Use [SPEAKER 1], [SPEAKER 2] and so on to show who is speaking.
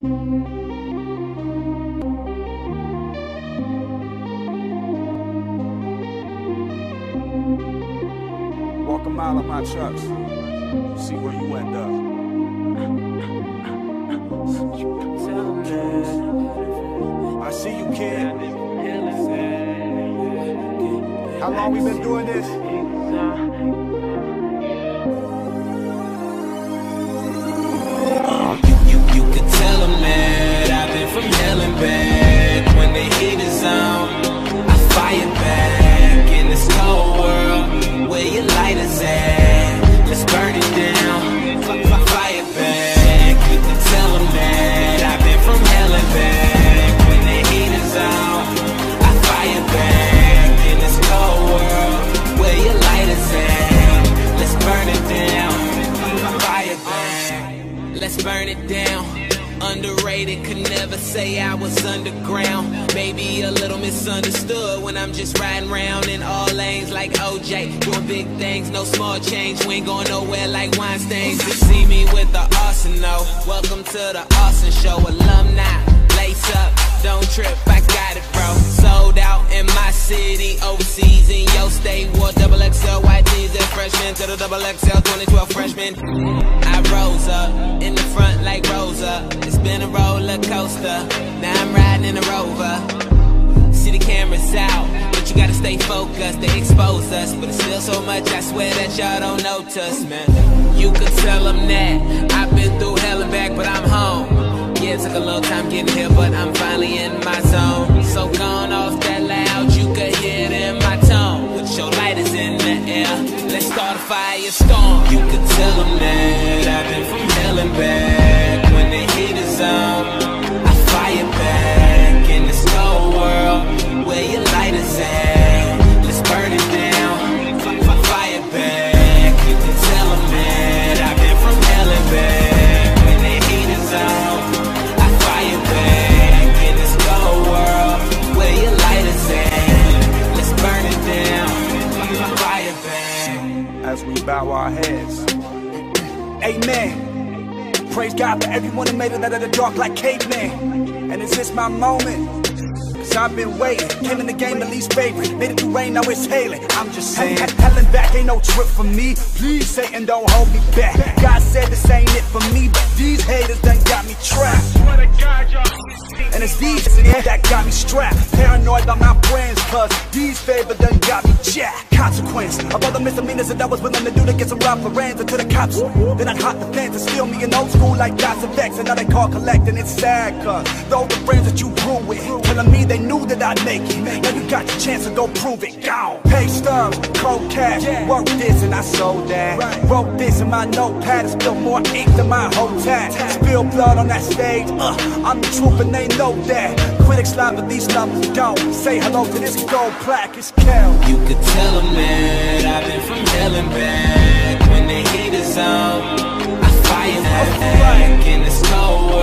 [SPEAKER 1] Walk a mile of my trucks, see where you end up. I see you, kid. How long we been doing this?
[SPEAKER 2] You could tell them that I've been from hell and back. When the heat is on, I fire back. In this cold world, where your lighters at? Let's burn it down, fire back. You could tell them that I've been from hell and back. When the heat is on, I fire back. In this cold world, where your lighters at? Let's burn it down, fire back. Let's burn it down. Underrated, could never say I was underground. Maybe a little misunderstood when I'm just riding around in all lanes like OJ. Doing big things, no small change. We ain't going nowhere like Weinstein's. You see me with the arsenal. Welcome to the Austin Show. Alumni, lace up, don't trip, I got it, bro. Sold out in my city, overseas in your state. Wore XXL white jeans and freshmen to the XXL 2012 freshman. I rose up in the front like Rosa. It's been a roller coaster. Now I'm riding in a Rover. See the cameras out, but you gotta stay focused. They expose us, but it's still so much I swear that y'all don't notice, man. You could tell them that I've been through hell and back, but I'm home. Yeah, it took a long time getting here, but I'm finally in my zone. So gone off that loud, you could hear it in my tone. With your lighters in the air, let's start a firestorm. You could tell them that I've been from hell and back. When the heat is on, I fire back. In this cold world, where your lighters at? Let's burn it down, fire back. You could tell them that I've been from hell and back. When the heat is on, in this cold world, where your lighters at? Let's burn it down, fire back.
[SPEAKER 1] As we bow our heads, amen. Praise God for everyone who made it out of the dark like caveman. And is this my moment? Cause I've been waiting. Came in the game the least favorite. Made it through rain, now it's hailing. I'm just saying, hell and back ain't no trip for me. Please, Satan, don't hold me back. God said this ain't it for me, but these haters done got me trapped. And it's these that got me strapped. Paranoid about my friends, cause these favors done got me jacked. Consequence of all the misdemeanors that I was willing to do to get some rough friends until the cops. Then I'd hop the fence and steal me an old school like Dots and Vex. And now they call collecting, it's sad cause those the friends that you grew with, telling me they knew that I'd make it. Now you got your chance to go prove it. Gone. Pay stubs, cold cash, work this and I sold that. Wrote this in my notepad and spilled more ink than my whole tag. Spill blood on that stage, I'm the truth and they know that. Critics lie but these numbers don't. Say hello to this gold plaque, it's Kel.
[SPEAKER 2] You could tell them that I've been from hell and back. When the heat is on, I fire back. In this cold